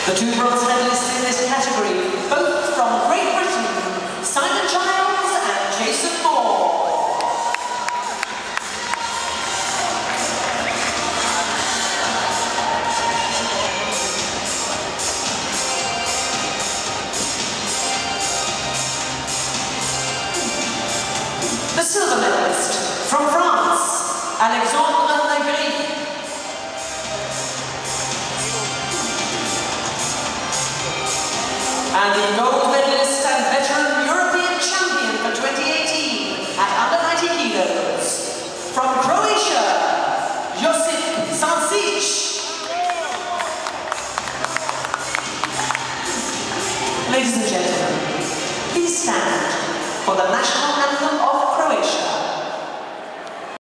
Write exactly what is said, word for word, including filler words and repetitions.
The two bronze medalists in this category, both from Great Britain, Simon Giles and Jason Moore. The silver medalist from France, Alexandre Legris. And the gold medalist and veteran European champion for twenty eighteen at under ninety kilos, from Croatia, Josip Sancic. Ladies and gentlemen,